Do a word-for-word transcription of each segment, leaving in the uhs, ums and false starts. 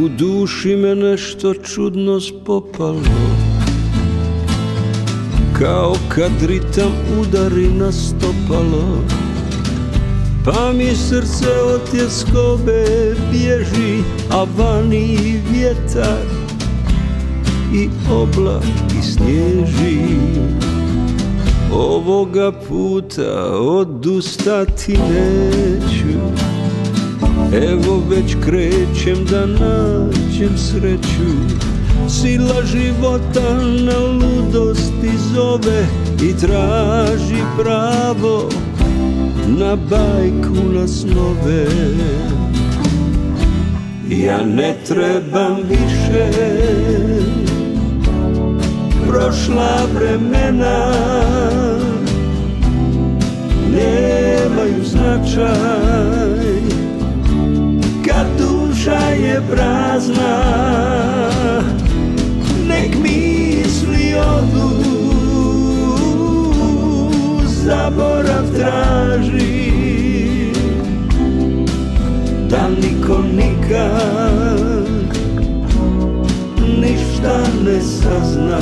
U duši me nešto čudno spopalo, kao kad ritam udari na stopalo, pa mi srce od tjeskobe bježi, a vani vjetar i oblak i snježi. Ovoga puta odustati neću, evo već krećem da nađem sreću. Sila života na ludosti zove i traži pravo na bajku, na snove. Ja ne trebam više prošla vremena, nemaju značaj kad duša je prazna. Nek misli odu, zaborav traži, da niko nikad ništa ne sazna.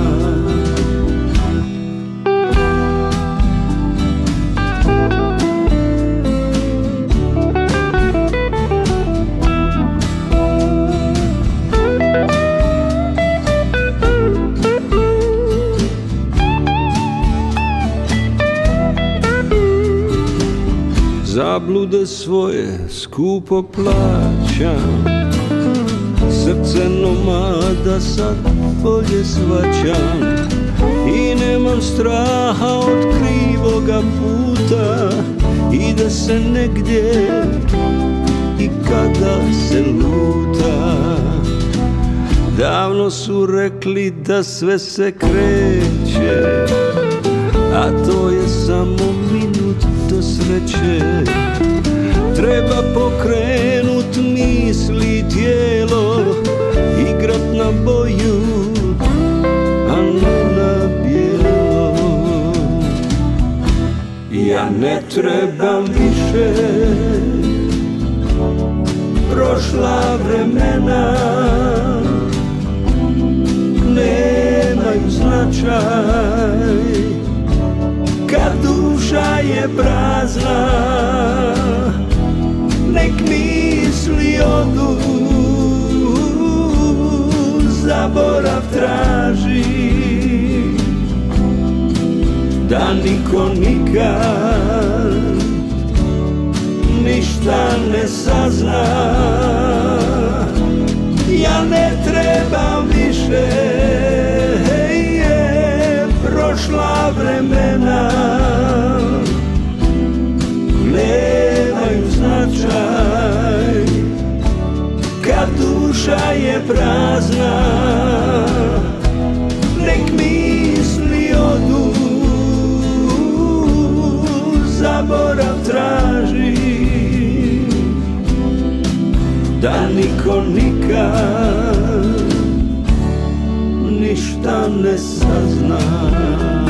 Zablude svoje skupo plaćam, srce nomada sad bolje shvaćam i nemam straha od krivoga puta. Ide se negdje i kada se luta. Davno su rekli da sve se kreće, a to je samo minut do sreće. Treba pokrenut misli i tijelo, igrat na boju, a ne na bijelo. Ja ne trebam više prošla vremena, nemaju značaj kad duša je prazna. Nek misli odu, zaborav traži, da niko nikad ništa ne sazna. Ja ne trebam više prošla vremena, nemaju značaj kad duša je prazna. Nek misli odu, zaborav traži, da niko nikad ništa ne sazna.